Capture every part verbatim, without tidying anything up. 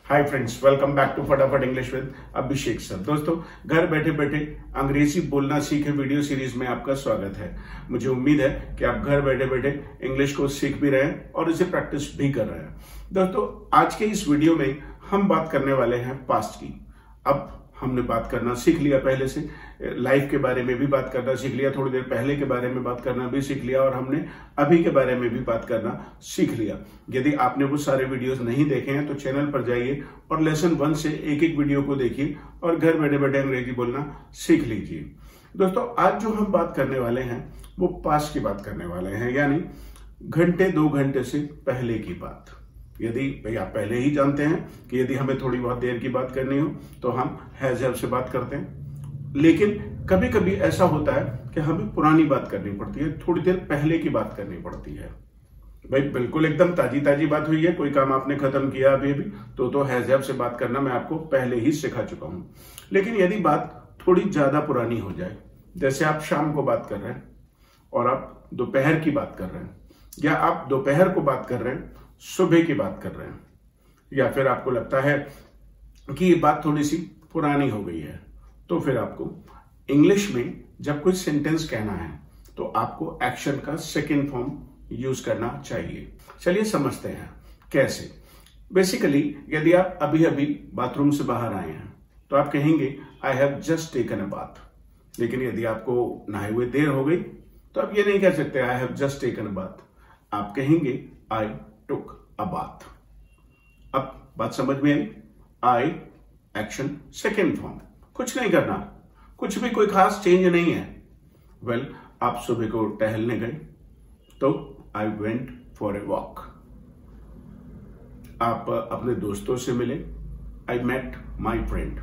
Hi friends, welcome back to फटाफट English with Abhishek sir. दोस्तों, घर बैठे बैठे अंग्रेजी बोलना सीखे वीडियो सीरीज में आपका स्वागत है। मुझे उम्मीद है कि आप घर बैठे बैठे इंग्लिश को सीख भी रहे हैं और इसे प्रैक्टिस भी कर रहे हैं। दोस्तों, आज के इस वीडियो में हम बात करने वाले हैं पास्ट की। अब हमने बात करना सीख लिया, पहले से लाइफ के बारे में भी बात करना सीख लिया, थोड़ी देर पहले के बारे में बात करना भी सीख लिया और हमने अभी के बारे में भी बात करना सीख लिया। यदि आपने वो सारे वीडियोस नहीं देखे हैं तो चैनल पर जाइए और लेसन वन से एक एक वीडियो को देखिए और घर बैठे बैठे अंग्रेजी बोलना सीख लीजिए। दोस्तों, आज जो हम बात करने वाले हैं वो पास्ट की बात करने वाले हैं, यानी घंटे दो घंटे से पहले की बात। यदि भाई आप पहले ही जानते हैं कि यदि हमें थोड़ी बहुत देर की बात करनी हो तो हम हैज हैव से बात करते हैं, लेकिन कभी कभी ऐसा होता है कि हमें पुरानी बात करनी पड़ती है, थोड़ी देर पहले की बात करनी पड़ती है। भाई बिल्कुल एकदम ताजी ताजी बात हुई है, कोई काम आपने खत्म किया अभी अभी तो तो हैज हैव से बात करना मैं आपको पहले ही सिखा चुका हूं। लेकिन यदि बात थोड़ी ज्यादा पुरानी हो जाए, जैसे आप शाम को बात कर रहे हैं और आप दोपहर की बात कर रहे हैं, या आप दोपहर को बात कर रहे हैं, सुबह की बात कर रहे हैं, या फिर आपको लगता है कि ये बात थोड़ी सी पुरानी हो गई है, तो फिर आपको इंग्लिश में जब कोई सेंटेंस कहना है तो आपको एक्शन का सेकंड फॉर्म यूज करना चाहिए। चलिए समझते हैं कैसे। बेसिकली यदि आप अभी अभी बाथरूम से बाहर आए हैं तो आप कहेंगे I have just taken a bath. लेकिन यदि आपको नहाए हुए देर हो गई तो आप ये नहीं कह सकते I have just taken a bath, आप कहेंगे आई टुक अ बाथ। अब बात समझ में आई? आई एक्शन सेकेंड फॉर्म, कुछ नहीं करना, कुछ भी कोई खास चेंज नहीं है। वेल well, आप सुबह को टहलने गए तो I went for a walk. आप अपने दोस्तों से मिले, आई मेट माई फ्रेंड।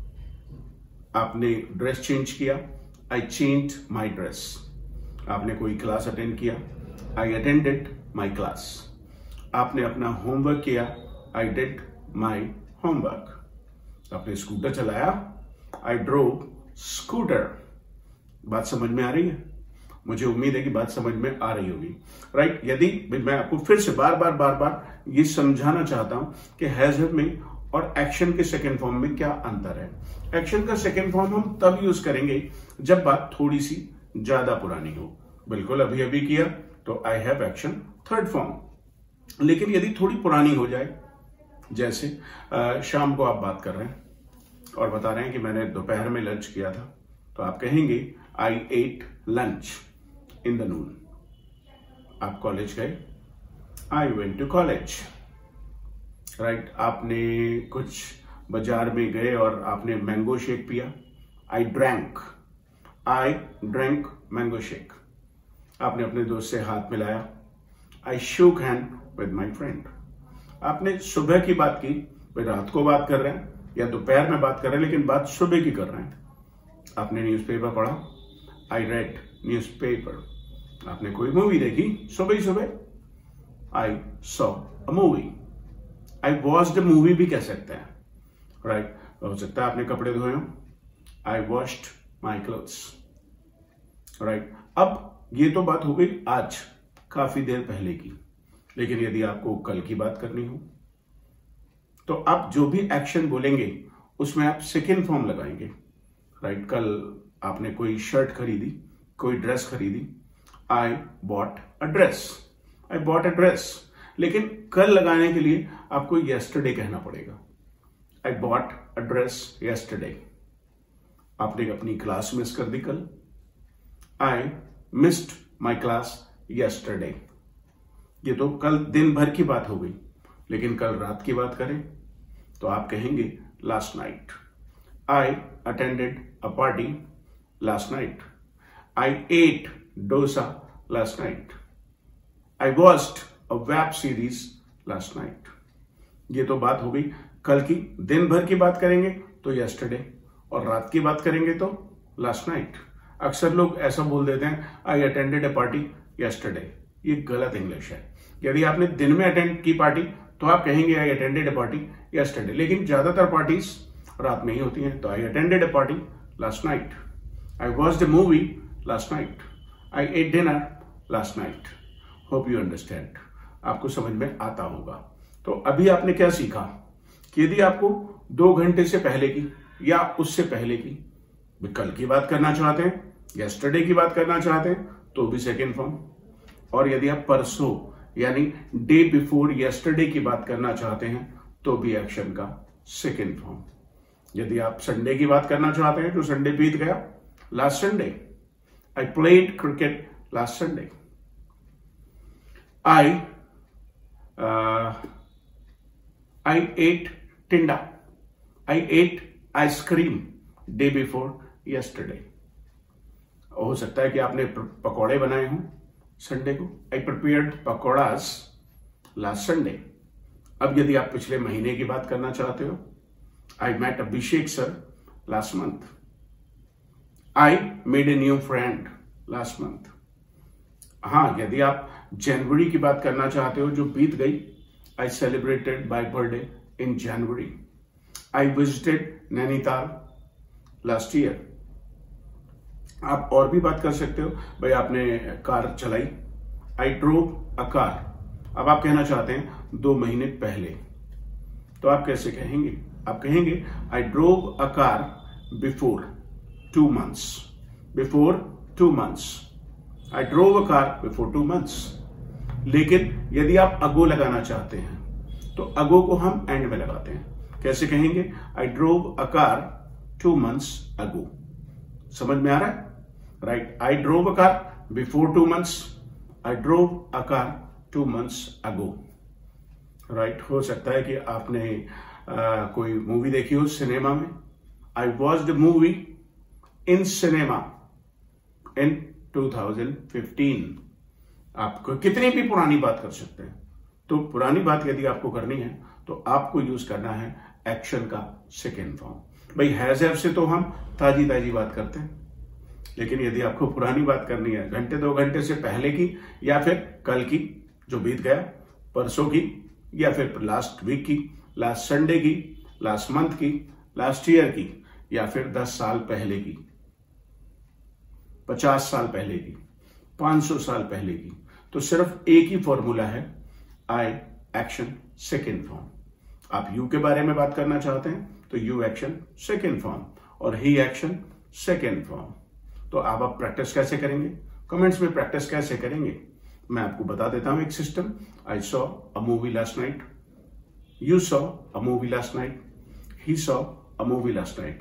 आपने ड्रेस चेंज किया, आई चेंज माई ड्रेस। आपने कोई क्लास अटेंड किया, आई अटेंडेड माई क्लास। आपने अपना होमवर्क किया, आई डिड माई होमवर्क। आपने स्कूटर चलाया, आई ड्रोव स्कूटर। बात समझ में आ रही है? मुझे उम्मीद है कि बात समझ में आ रही होगी, राइट। यदि मैं आपको फिर से बार बार बार बार ये समझाना चाहता हूं कि हैज हैव में और एक्शन के सेकेंड फॉर्म में क्या अंतर है। एक्शन का सेकेंड फॉर्म हम तब यूज करेंगे जब बात थोड़ी सी ज्यादा पुरानी हो। बिल्कुल अभी अभी किया तो I have action third form. लेकिन यदि थोड़ी पुरानी हो जाए, जैसे आ, शाम को आप बात कर रहे हैं और बता रहे हैं कि मैंने दोपहर में लंच किया था, तो आप कहेंगे I ate lunch in the noon. आप कॉलेज गए, I went to college, right. आपने कुछ बाजार में गए और आपने मैंगो शेक पिया, I drank, I drank mango shake. आपने अपने दोस्त से हाथ मिलाया, आई शोक हैंड विद माई फ्रेंड। आपने सुबह की बात की, भाई रात को बात कर रहे हैं या दोपहर में बात कर रहे हैं, लेकिन बात सुबह की कर रहे हैं। आपने न्यूज़पेपर पढ़ा, आई रेड न्यूज़पेपर। आपने कोई मूवी देखी सुबह ही सुबह, I saw a movie. I watched a movie भी कह सकते हैं, राइट। हो सकता है आपने कपड़े धोए हो, I washed my clothes, right. अब ये तो बात हो गई आज काफी देर पहले की। लेकिन यदि आपको कल की बात करनी हो तो आप जो भी एक्शन बोलेंगे उसमें आप सेकेंड फॉर्म लगाएंगे, राइट। कल आपने कोई शर्ट खरीदी, कोई ड्रेस खरीदी, I bought a dress, I bought a dress. लेकिन कल लगाने के लिए आपको यस्टरडे कहना पड़ेगा, I bought a dress yesterday. आपने अपनी क्लास मिस कर दी कल, I missed my class yesterday. ये तो कल दिन भर की बात हो गई। लेकिन कल रात की बात करें तो आप कहेंगे last night, I attended a party last night, I ate dosa last night, I watched a web series last night. ये तो बात हो गई कल की। दिन भर की बात करेंगे तो यस्टरडे, और रात की बात करेंगे तो लास्ट नाइट। अक्सर लोग ऐसा बोल देते हैं I attended a party yesterday. ये गलत इंग्लिश है। यदि आपने दिन में अटेंड की पार्टी तो आप कहेंगे I attended a party yesterday. लेकिन ज्यादातर पार्टीज रात में ही होती हैं, तो I attended a party last night, I watched a movie last night, I ate dinner last night. Hope you understand, आपको समझ में आता होगा। तो अभी आपने क्या सीखा कि यदि आपको दो घंटे से पहले की या उससे पहले की, कल की बात करना चाहते हैं, यस्टरडे की बात करना चाहते हैं, तो भी सेकेंड फॉर्म। और यदि आप परसों यानी डे बिफोर यस्टरडे की बात करना चाहते हैं तो भी एक्शन का सेकेंड फॉर्म। यदि आप संडे की बात करना चाहते हैं तो संडे बीत गया, last Sunday. I played cricket last Sunday. I I ate tinda, I ate ice cream day before yesterday. हो सकता है कि आपने पकौड़े बनाए हों संडे को। I prepared pakoras last Sunday. अब यदि आप पिछले महीने की बात करना चाहते हो, I met Abhishek sir last month. I made a new friend last month. हाँ, यदि आप जनवरी की बात करना चाहते हो जो बीत गई, I celebrated my birthday in January. I visited Nainital last year. आप और भी बात कर सकते हो, भाई आपने कार चलाई, आई ड्रोव अ कार। अब आप कहना चाहते हैं दो महीने पहले, तो आप कैसे कहेंगे? आप कहेंगे I drove a car before two months. Before two months, I drove a car before two months. लेकिन यदि आप अगो लगाना चाहते हैं तो अगो को हम एंड में लगाते हैं। कैसे कहेंगे? I drove a car two months ago. समझ में आ रहा है? Right, I drove a car before two months, I drove a car two months ago. राइट, हो सकता है कि आपने आ, कोई मूवी देखी हो सिनेमा में। I watch the movie in cinema in two thousand fifteen. आप कितनी भी पुरानी बात कर सकते हैं। तो पुरानी बात यदि आपको करनी है तो आपको यूज करना है एक्शन का सेकेंड फॉर्म। भाई हैज हैव से तो हम ताजी ताजी बात करते हैं, लेकिन यदि आपको पुरानी बात करनी है, घंटे दो घंटे से पहले की या फिर कल की जो बीत गया, परसों की या फिर लास्ट वीक की, लास्ट संडे की, लास्ट मंथ की, लास्ट ईयर की, या फिर दस साल पहले की, पचास साल पहले की, पांच सौ साल पहले की, तो सिर्फ एक ही फॉर्मूला है, आई एक्शन सेकेंड फॉर्म। आप यू के बारे में बात करना चाहते हैं तो यू एक्शन सेकेंड फॉर्म और ही एक्शन सेकेंड फॉर्म। तो आप अब प्रैक्टिस कैसे करेंगे? कमेंट्स में प्रैक्टिस कैसे करेंगे मैं आपको बता देता हूं एक system. I saw a movie last night, you saw a movie last night, he saw a movie last night.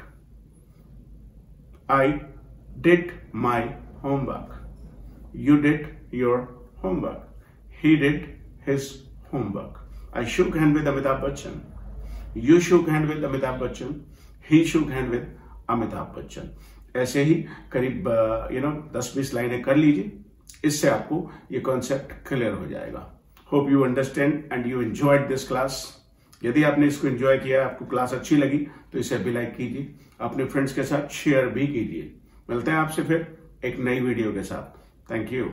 I did my homework, you did your homework, he did his homework. I shook hand with Amitabh Bachchan, you shook hand with Amitabh Bachchan, he shook hand with Amitabh Bachchan. ऐसे ही करीब you know दस बीस लाइनें कर लीजिए, इससे आपको ये कॉन्सेप्ट क्लियर हो जाएगा। Hope you understand and you enjoyed this class. यदि आपने इसको एंजॉय किया, आपको क्लास अच्छी लगी, तो इसे भी लाइक कीजिए, अपने फ्रेंड्स के साथ शेयर भी कीजिए। मिलते हैं आपसे फिर एक नई वीडियो के साथ। Thank you.